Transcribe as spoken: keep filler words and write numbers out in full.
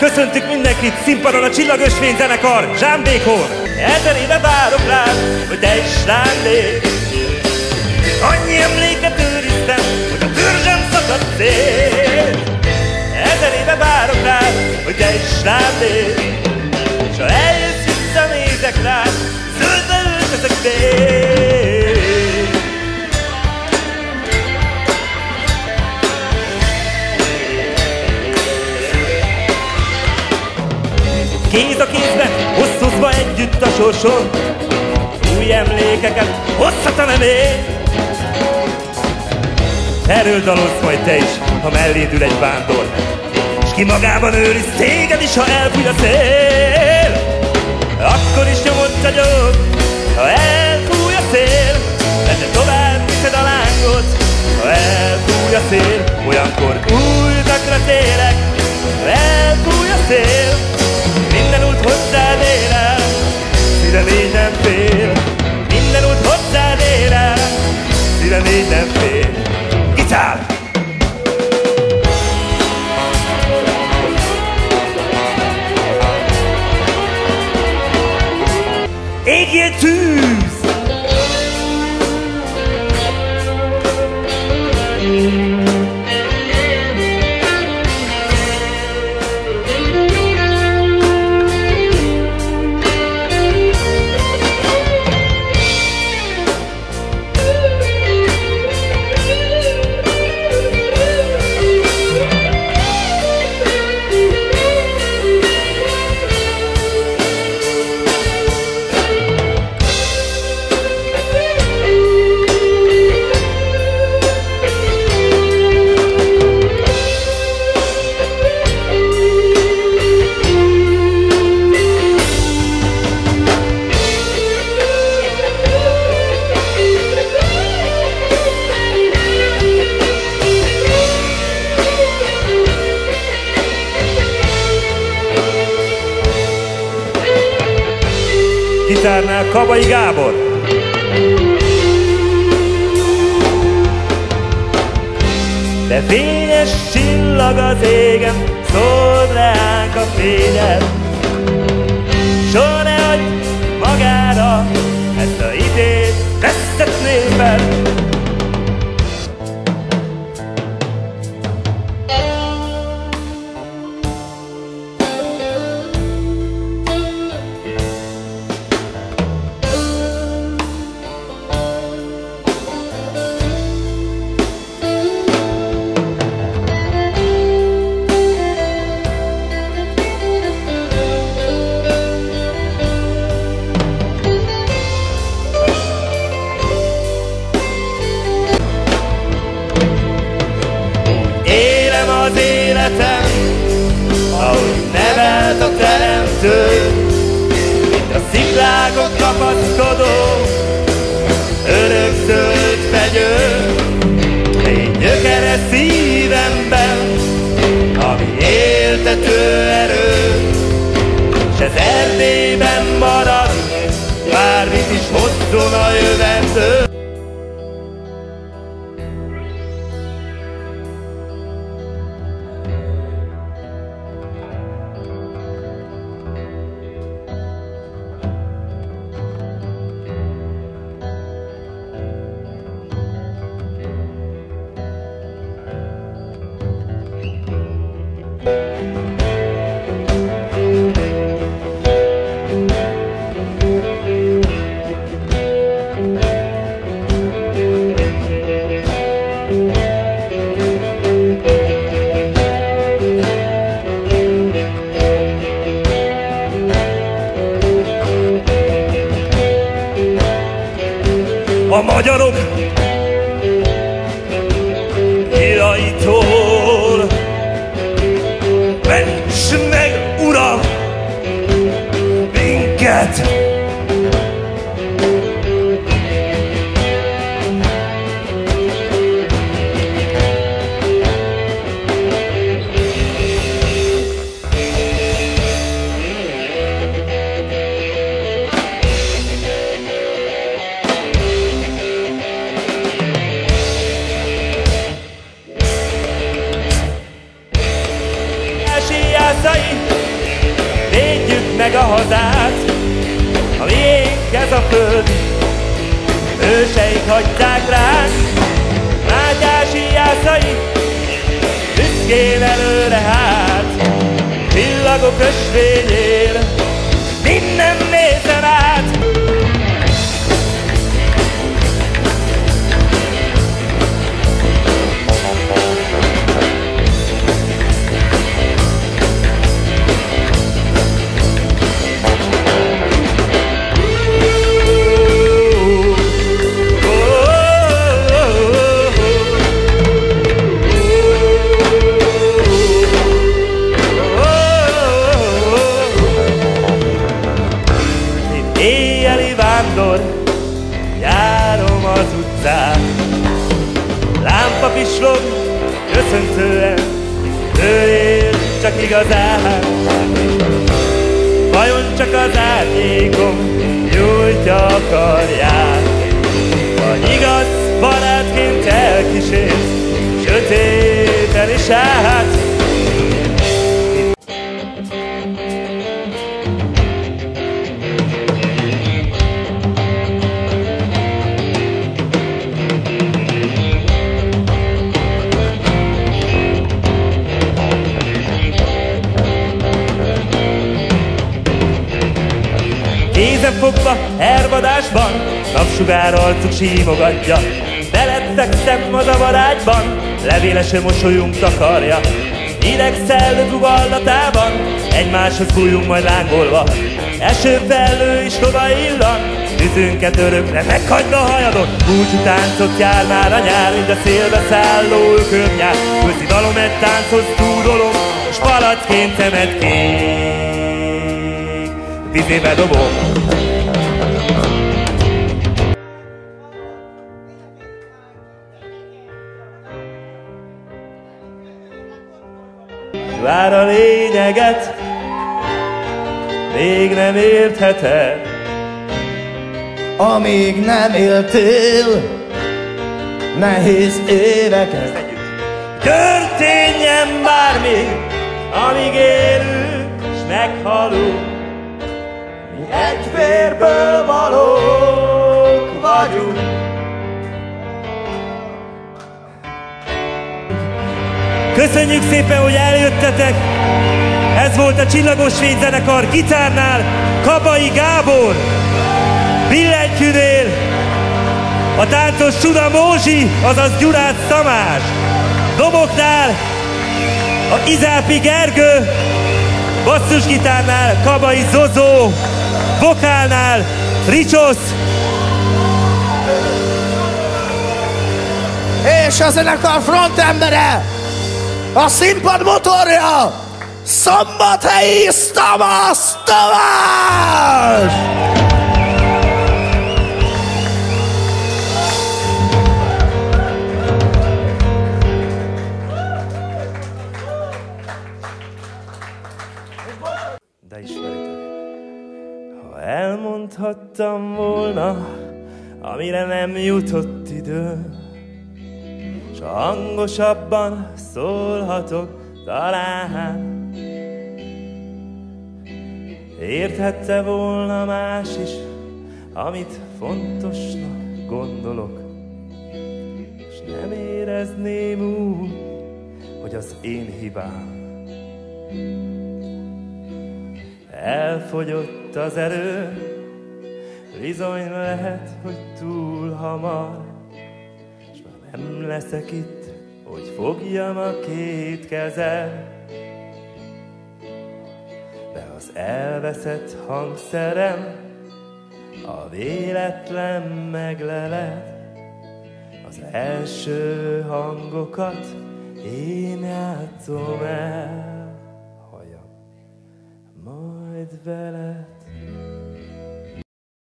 Köszöntük mindenkit színpadon a Csillagösvény zenekar, Zsámbékon. Ezer éve várok rád, hogy te is rám lépj. Annyi emléket őriztem, hogy a törzsem szakadt szét. Ezer éve várok rád, hogy te is rám lépj. S ha eljössz, visszanézek rád, zöldbe öltözök fél. Kéz a kézbe, osztozva együtt a sorson, új emlékeket hozhatanám én. Erről dalolsz majd te is, ha melléd ül egy vándor, s ki magában őriz téged is, ha elfúj a szél. Akkor is nyomott vagyok, ha elfúj a szél, de te tovább viszed a lángot, ha elfúj a szél. Olyankor új utakra térek, ha elfúj a szél. Minden út hozzád ér el, szívem így nem fél. Minden út hozzád ér el, szívem így nem fél. Gitár! Égjél tűz! Gitárnál Kabai Gábor. De fényes csillag az égen, szóld reánk a fényed. Soha ne hagyd magára ezt a idét vesztett néped. Az életem, ahogy nevelt a teremtő, mint a sziklákon kapaszkodó örökzöld fegyő. Légy gyökere szívemben, ami éltető erő, s ez Erdélyben marad, bármit is hozzon a jövendő. A magyarok híraitól ments meg, Uram, minket! hagyták ránk. Mátyási jászai, büszkén előre hát, villagok ösvényén, minden nézem át. Éjjeli vándor, járom az utcán, lámpa pislog, köszöntően, ő él csak igazán. Vajon csak az árnyékom nyújtja a karját, vagy igaz barátként elkísért, sötéten is át. Kézenfogva, hervadásban, napsugár arcuk símogatja. Belettekszem az a varágyban, levélesen mosolyunk takarja. Hideg szellő dugallatában, egymáshoz bújjunk majd lángolva. Esőfellő is hova illan, tüzünket örökre meghagyna a hajadon. Búcsú táncot jár már a nyár, mint a szélbe szálló ökörnyár. Közidalom egy tánchoz túlolom, s palacként szemet kék vizébe dobom. Vár a lényeget, még nem értheted. Amíg nem éltél nehéz éveket. Történjen bármi, amíg élünk s meghalunk. Mi egy vérből valók vagyunk. Köszönjük szépen, hogy eljöttetek! Ez volt a Csillagos Svéd Zenekar, gitárnál Kabai Gábor, billentyűnél a táncos Csuda Mózsi, azaz Gyurász Tamás, doboknál a Izápi Gergő, basszusgitárnál Kabai Zozó, vokálnál Ricsosz, És a zenekar frontembere, a színpad motorja, Szombathelyi Sztavasz Tamás! De ismeritek. Ha elmondhattam volna, amire nem jutott idő, s hangosabban szólhatok talán, érthette volna más is, amit fontosnak gondolok, s nem érezném úgy, hogy az én hibám. Elfogyott az erő, bizony lehet, hogy túl hamar, s már nem leszek itt, hogy fogjam a két kezem. De az elveszett hangszerem, a véletlen megleled, az első hangokat én játszom el. Halljam majd veled.